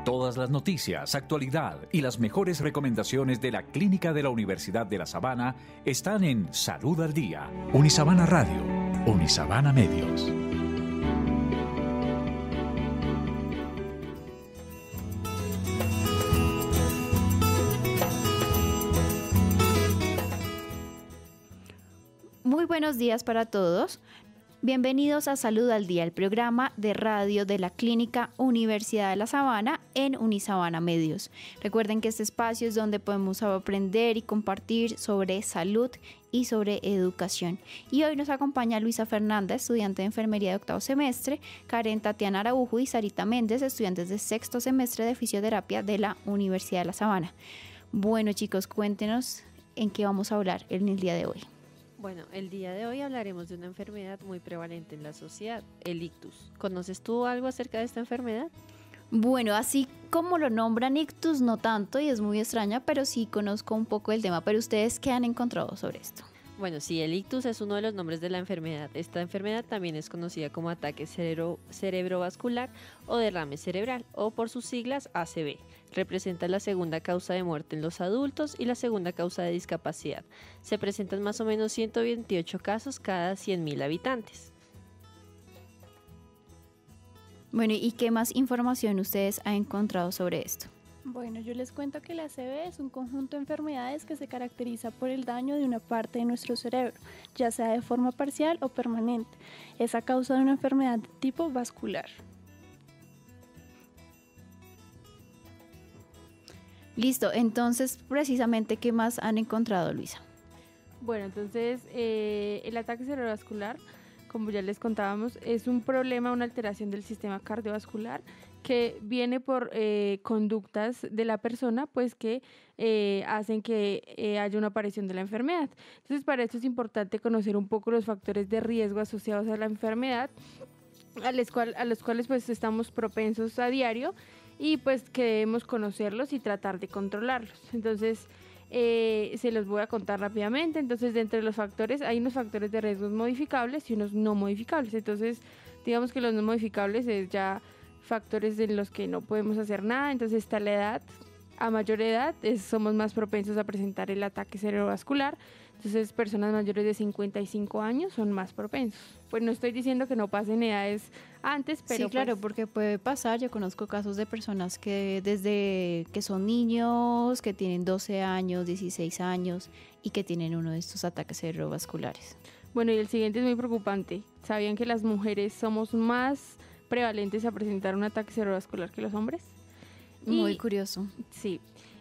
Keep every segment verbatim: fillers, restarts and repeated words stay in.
Todas las noticias, actualidad y las mejores recomendaciones de la Clínica de la Universidad de La Sabana están en Salud al Día. Unisabana Radio, Unisabana Medios. Muy buenos días para todos. Bienvenidos a Salud al Día, el programa de radio de la Clínica Universidad de La Sabana en Unisabana Medios. Recuerden que este espacio es donde podemos aprender y compartir sobre salud y sobre educación. Y hoy nos acompaña Luisa Fernanda, estudiante de enfermería de octavo semestre, Karen Tatiana Araujo y Sarita Méndez, estudiantes de sexto semestre de fisioterapia de la Universidad de La Sabana. Bueno, chicos, cuéntenos en qué vamos a hablar en el día de hoy. Bueno, el día de hoy hablaremos de una enfermedad muy prevalente en la sociedad, el ictus. ¿Conoces tú algo acerca de esta enfermedad? Bueno, así como lo nombran ictus, no tanto y es muy extraña, pero sí conozco un poco el tema. Pero ¿ustedes qué han encontrado sobre esto? Bueno, sí, el ictus es uno de los nombres de la enfermedad. Esta enfermedad también es conocida como ataque cerebro, cerebrovascular o derrame cerebral, o por sus siglas A C V. Representa la segunda causa de muerte en los adultos y la segunda causa de discapacidad. Se presentan más o menos ciento veintiocho casos cada cien mil habitantes. Bueno, ¿y qué más información ustedes han encontrado sobre esto? Bueno, yo les cuento que la A C V es un conjunto de enfermedades que se caracteriza por el daño de una parte de nuestro cerebro, ya sea de forma parcial o permanente. Es a causa de una enfermedad de tipo vascular. Listo, entonces precisamente, ¿qué más han encontrado, Luisa? Bueno, entonces eh, el ataque cerebrovascular, como ya les contábamos, es un problema, una alteración del sistema cardiovascular que viene por eh, conductas de la persona, pues que eh, hacen que eh, haya una aparición de la enfermedad. Entonces, para esto es importante conocer un poco los factores de riesgo asociados a la enfermedad, a los, cual, a los cuales pues estamos propensos a diario y pues que debemos conocerlos y tratar de controlarlos. Entonces, Eh, se los voy a contar rápidamente. Entonces, de entre los factores, hay unos factores de riesgos modificables y unos no modificables. Entonces, digamos que los no modificables es ya factores en los que no podemos hacer nada. Entonces, está la edad. A mayor edad es, somos más propensos a presentar el ataque cerebrovascular. Entonces, personas mayores de cincuenta y cinco años son más propensos. Pues no estoy diciendo que no pasen edades antes, pero sí, claro, pues, porque puede pasar. Yo conozco casos de personas que desde que son niños, que tienen doce años, dieciséis años y que tienen uno de estos ataques cerebrovasculares. Bueno, y el siguiente es muy preocupante. ¿Sabían que las mujeres somos más prevalentes a presentar un ataque cerebrovascular que los hombres? Muy y, curioso. Sí.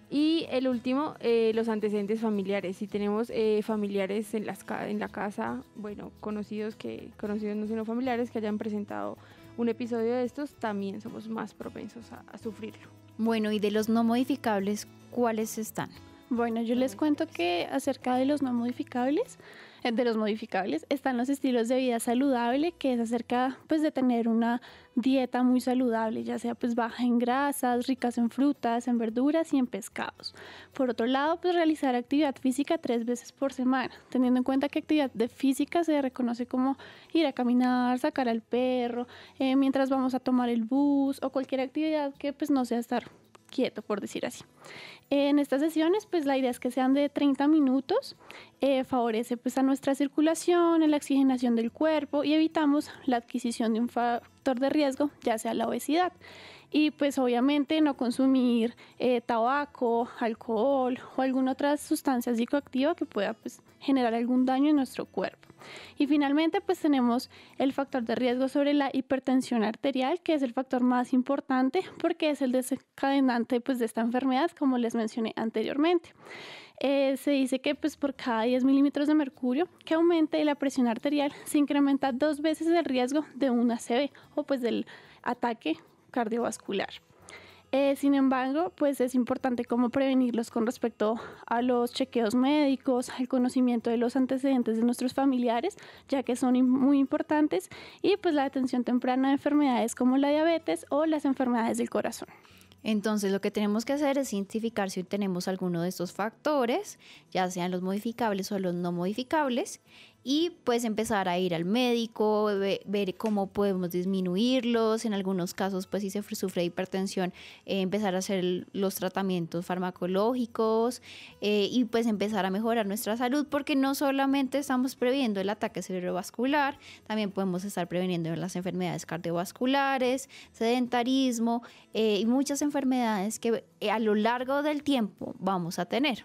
Y el último, eh, los antecedentes familiares. Si tenemos eh, familiares en, las, en la casa, bueno, conocidos, que conocidos no sino familiares que hayan presentado un episodio de estos, también somos más propensos a, a sufrirlo. Bueno, y de los no modificables, ¿cuáles están? Bueno, yo les cuento que acerca de los no modificables, de los modificables, están los estilos de vida saludable, que es acerca pues de tener una dieta muy saludable, ya sea pues baja en grasas, ricas en frutas, en verduras y en pescados. Por otro lado, pues realizar actividad física tres veces por semana, teniendo en cuenta que actividad de física se reconoce como ir a caminar, sacar al perro, eh, mientras vamos a tomar el bus o cualquier actividad que pues no sea estar quieto, por decir así. En estas sesiones, pues la idea es que sean de treinta minutos, eh, favorece pues a nuestra circulación, en la oxigenación del cuerpo y evitamos la adquisición de un factor de riesgo, ya sea la obesidad. Y pues obviamente no consumir eh, tabaco, alcohol o alguna otra sustancia psicoactiva que pueda pues generar algún daño en nuestro cuerpo. Y finalmente pues tenemos el factor de riesgo sobre la hipertensión arterial, que es el factor más importante porque es el desencadenante pues de esta enfermedad, como les mencioné anteriormente. Eh, se dice que pues por cada diez milímetros de mercurio que aumente la presión arterial se incrementa dos veces el riesgo de una A C V o pues del ataque cardiovascular. Eh, sin embargo, pues es importante cómo prevenirlos con respecto a los chequeos médicos, al conocimiento de los antecedentes de nuestros familiares, ya que son muy importantes, y pues la detención temprana de enfermedades como la diabetes o las enfermedades del corazón. Entonces, lo que tenemos que hacer es identificar si tenemos alguno de estos factores, ya sean los modificables o los no modificables, y pues empezar a ir al médico, ve- ver cómo podemos disminuirlos, en algunos casos pues si se sufre de hipertensión, eh, empezar a hacer los tratamientos farmacológicos eh, y pues empezar a mejorar nuestra salud, porque no solamente estamos previniendo el ataque cerebrovascular, también podemos estar previniendo las enfermedades cardiovasculares, sedentarismo eh, y muchas enfermedades que eh, a lo largo del tiempo vamos a tener.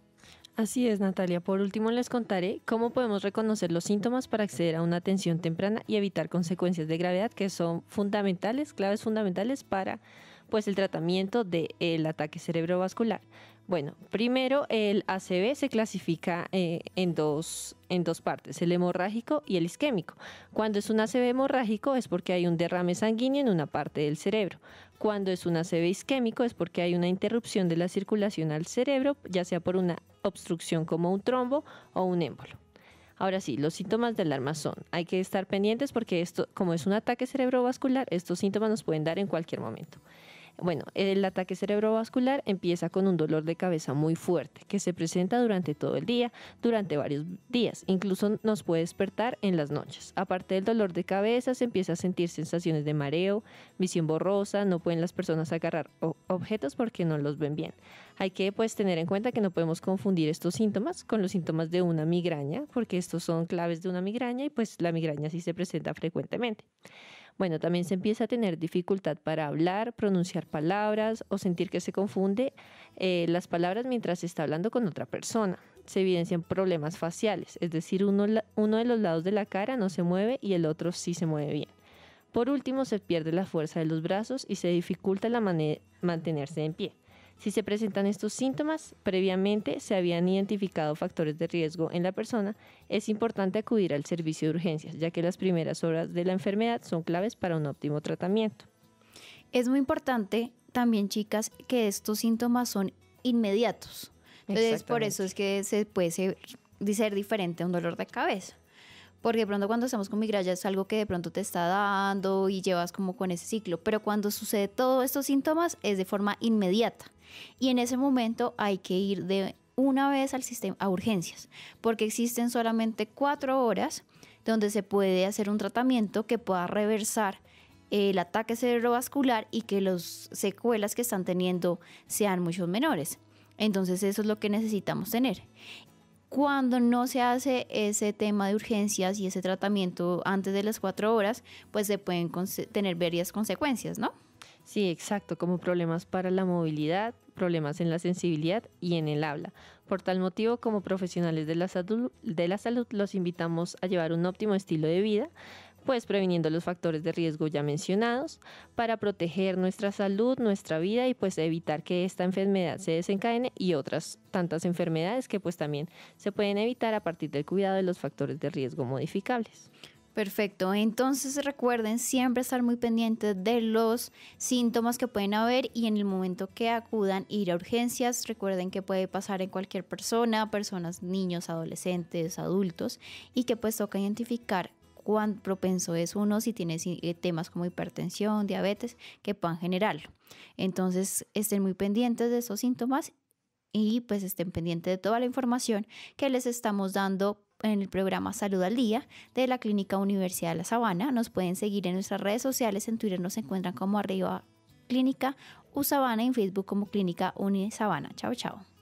Así es, Natalia. Por último, les contaré cómo podemos reconocer los síntomas para acceder a una atención temprana y evitar consecuencias de gravedad que son fundamentales, claves fundamentales para pues, el tratamiento del ataque cerebrovascular. Bueno, primero el A C V se clasifica eh, en, dos, en dos partes, el hemorrágico y el isquémico. Cuando es un A C V hemorrágico es porque hay un derrame sanguíneo en una parte del cerebro. Cuando es un A C V isquémico es porque hay una interrupción de la circulación al cerebro, ya sea por una obstrucción como un trombo o un émbolo. Ahora sí, los síntomas de alarma son, hay que estar pendientes porque esto, como es un ataque cerebrovascular, estos síntomas nos pueden dar en cualquier momento. Bueno, el ataque cerebrovascular empieza con un dolor de cabeza muy fuerte que se presenta durante todo el día, durante varios días, incluso nos puede despertar en las noches. Aparte del dolor de cabeza, se empieza a sentir sensaciones de mareo, visión borrosa, no pueden las personas agarrar objetos porque no los ven bien. Hay que pues tener en cuenta que no podemos confundir estos síntomas con los síntomas de una migraña, porque estos son claves de una migraña y pues la migraña sí se presenta frecuentemente. Bueno, también se empieza a tener dificultad para hablar, pronunciar palabras o sentir que se confunde eh, las palabras mientras se está hablando con otra persona. Se evidencian problemas faciales, es decir, uno, uno de los lados de la cara no se mueve y el otro sí se mueve bien. Por último, se pierde la fuerza de los brazos y se dificulta la manera mantenerse en pie. Si se presentan estos síntomas, previamente se habían identificado factores de riesgo en la persona, es importante acudir al servicio de urgencias, ya que las primeras horas de la enfermedad son claves para un óptimo tratamiento. Es muy importante también, chicas, que estos síntomas son inmediatos. Entonces, por eso es que se puede ser, ser diferente a un dolor de cabeza. Porque de pronto cuando estamos con migraña es algo que de pronto te está dando y llevas como con ese ciclo. Pero cuando sucede todos estos síntomas es de forma inmediata. Y en ese momento hay que ir de una vez al sistema a urgencias. Porque existen solamente cuatro horas donde se puede hacer un tratamiento que pueda reversar el ataque cerebrovascular y que las secuelas que están teniendo sean mucho menores. Entonces eso es lo que necesitamos tener. Cuando no se hace ese tema de urgencias y ese tratamiento antes de las cuatro horas, pues se pueden tener varias consecuencias, ¿no? Sí, exacto, como problemas para la movilidad, problemas en la sensibilidad y en el habla. Por tal motivo, como profesionales de la salud, de la salud los invitamos a llevar un óptimo estilo de vida, pues previniendo los factores de riesgo ya mencionados para proteger nuestra salud, nuestra vida y pues evitar que esta enfermedad se desencadene y otras tantas enfermedades que pues también se pueden evitar a partir del cuidado de los factores de riesgo modificables. Perfecto, entonces recuerden siempre estar muy pendientes de los síntomas que pueden haber y en el momento que acudan ir a urgencias, recuerden que puede pasar en cualquier persona, personas, niños, adolescentes, adultos y que pues toca identificar cuán propenso es uno si tiene temas como hipertensión, diabetes, que puedan generarlo. Entonces estén muy pendientes de esos síntomas y pues estén pendientes de toda la información que les estamos dando en el programa Salud al Día de la Clínica Universidad de La Sabana. Nos pueden seguir en nuestras redes sociales, en Twitter nos encuentran como arriba Clínica U Sabana y en Facebook como Clínica Uni Sabana. Chao, chao.